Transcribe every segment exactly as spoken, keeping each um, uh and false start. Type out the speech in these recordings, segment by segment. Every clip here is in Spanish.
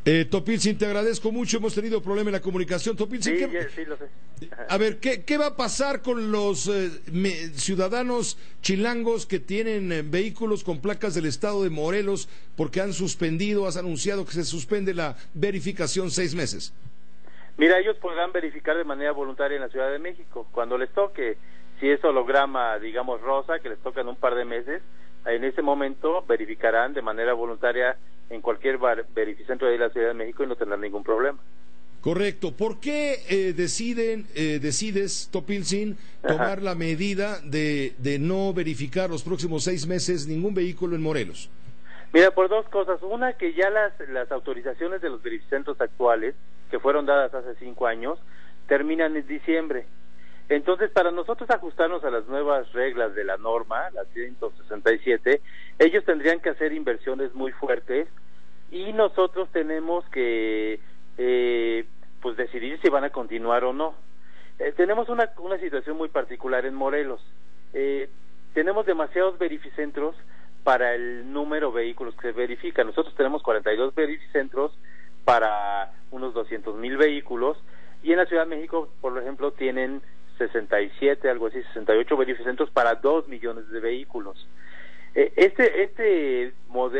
Eh, Topilzin, te agradezco mucho, hemos tenido problema en la comunicación. Topilzin, Sí, ¿qué... ya, sí, lo sé. A ver, ¿qué, qué va a pasar con los eh, me, ciudadanos chilangos que tienen eh, vehículos con placas del estado de Morelos porque han suspendido, has anunciado que se suspende la verificación seis meses? Mira, ellos podrán verificar de manera voluntaria en la Ciudad de México, cuando les toque. Si es holograma, digamos, rosa, que les toca en un par de meses, en ese momento verificarán de manera voluntaria en cualquier bar, verificentro de la Ciudad de México y no tendrán ningún problema. Correcto. ¿Por qué eh, deciden, eh, decides, Topilzin, tomar Ajá. la medida de, de no verificar los próximos seis meses ningún vehículo en Morelos? Mira, por dos cosas. Una, que ya las, las autorizaciones de los verificentros actuales, que fueron dadas hace cinco años, terminan en diciembre. Entonces, para nosotros ajustarnos a las nuevas reglas de la norma, la ciento sesenta y siete, ellos tendrían que hacer inversiones muy fuertes y nosotros tenemos que eh, pues decidir si van a continuar o no. Eh, tenemos una, una situación muy particular en Morelos. Eh, tenemos demasiados verificentros para el número de vehículos que se verifican. Nosotros tenemos cuarenta y dos verificentros para unos doscientos mil vehículos, y en la Ciudad de México, por ejemplo, tienen sesenta y siete, algo así, sesenta y ocho verificentros para dos millones de vehículos. Eh, este este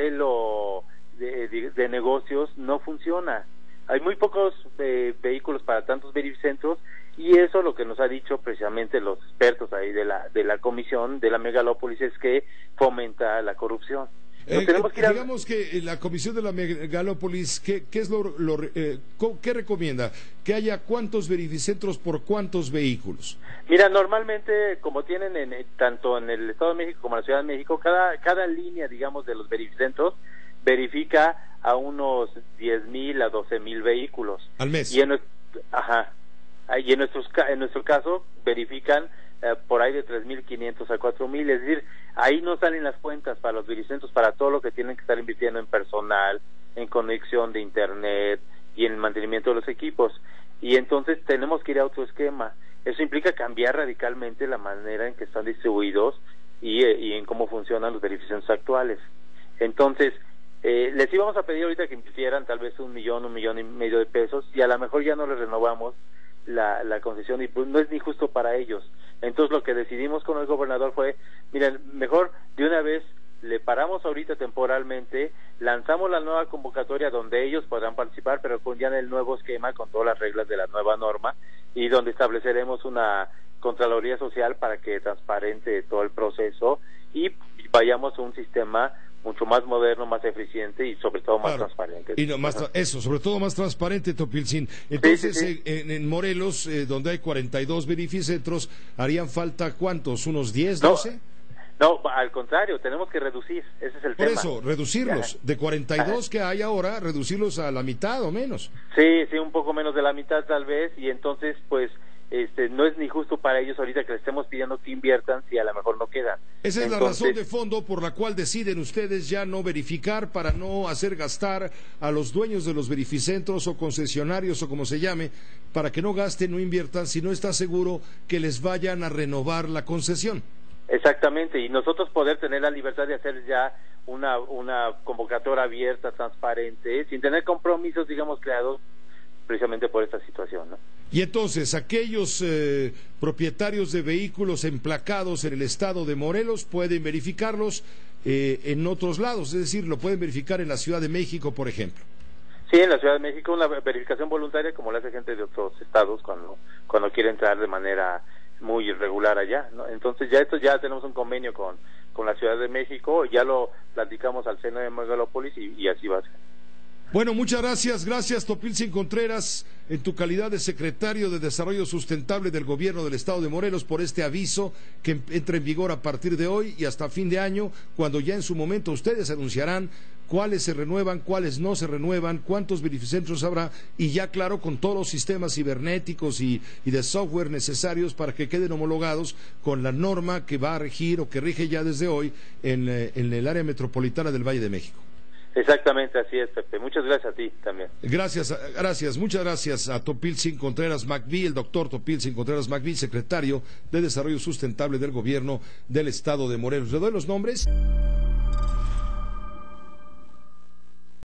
modelo de, de, de negocios no funciona. Hay muy pocos eh, vehículos para tantos verificentros, y eso lo que nos ha dicho precisamente los expertos ahí de la de la comisión de la megalópolis es que fomenta la corrupción. Eh, tenemos que ir a... Digamos que la comisión de la megalópolis, ¿qué, qué es lo, lo eh, qué recomienda? Que haya cuántos verificentros por cuántos vehículos. Mira, normalmente, como tienen en, tanto en el Estado de México como en la Ciudad de México, cada cada línea, digamos, de los verificentros verifica a unos diez mil a doce mil vehículos al mes. Y en, ajá, y en nuestros en nuestro caso verifican eh, por ahí de tres mil quinientos a cuatro mil, es decir, ahí no salen las cuentas para los verificentros, para todo lo que tienen que estar invirtiendo en personal, en conexión de internet y en el mantenimiento de los equipos. Y entonces tenemos que ir a otro esquema. Eso implica cambiar radicalmente la manera en que están distribuidos y, eh, y en cómo funcionan los verificentros actuales. Entonces, eh, les íbamos a pedir ahorita que invirtieran tal vez un millón, un millón y medio de pesos, y a lo mejor ya no les renovamos la, la concesión, y pues no es ni justo para ellos. Entonces lo que decidimos con el gobernador fue, miren, mejor de una vez le paramos ahorita temporalmente, lanzamos la nueva convocatoria donde ellos podrán participar, pero con ya en el nuevo esquema, con todas las reglas de la nueva norma, y donde estableceremos una Contraloría Social para que transparente todo el proceso y vayamos a un sistema mucho más moderno, más eficiente y sobre todo más claro. transparente. Y no, más tra eso, sobre todo más transparente, Topilzin. Entonces, sí, sí, sí. En, en Morelos, eh, donde hay cuarenta y dos verificentros, ¿harían falta cuántos? ¿Unos diez, doce? No, no, al contrario, tenemos que reducir, ese es el Por tema. Por eso, reducirlos, Ajá. de cuarenta y dos Ajá. que hay ahora, reducirlos a la mitad o menos. Sí, sí, un poco menos de la mitad tal vez, y entonces, pues, Este, no es ni justo para ellos ahorita que les estemos pidiendo que inviertan si a lo mejor no quedan. Esa es Entonces, la razón de fondo por la cual deciden ustedes ya no verificar, para no hacer gastar a los dueños de los verificentros o concesionarios o como se llame, para que no gasten, no inviertan si no está seguro que les vayan a renovar la concesión. Exactamente, y nosotros poder tener la libertad de hacer ya una, una convocatoria abierta, transparente, sin tener compromisos, digamos, creados precisamente por esta situación, ¿no? Y entonces, aquellos eh, propietarios de vehículos emplacados en el estado de Morelos pueden verificarlos eh, en otros lados, es decir, lo pueden verificar en la Ciudad de México, por ejemplo. Sí, en la Ciudad de México una verificación voluntaria como la hace gente de otros estados cuando cuando quiere entrar de manera muy irregular allá, ¿no? Entonces ya esto ya tenemos un convenio con, con la Ciudad de México, ya lo platicamos al seno de Megalópolis y, y así va a ser. Bueno, muchas gracias, gracias Topilzin Contreras, en tu calidad de secretario de Desarrollo Sustentable del Gobierno del Estado de Morelos, por este aviso que entra en vigor a partir de hoy y hasta fin de año, cuando ya en su momento ustedes anunciarán cuáles se renuevan, cuáles no se renuevan, cuántos verificentros habrá, y ya claro, con todos los sistemas cibernéticos y, y de software necesarios para que queden homologados con la norma que va a regir o que rige ya desde hoy en, en el área metropolitana del Valle de México. Exactamente, así es, Pepe. Muchas gracias a ti también. Gracias, gracias, muchas gracias a Topilzin Contreras McBee, el doctor Topilzin Contreras McBee, secretario de Desarrollo Sustentable del Gobierno del Estado de Morelos. ¿Le doy los nombres?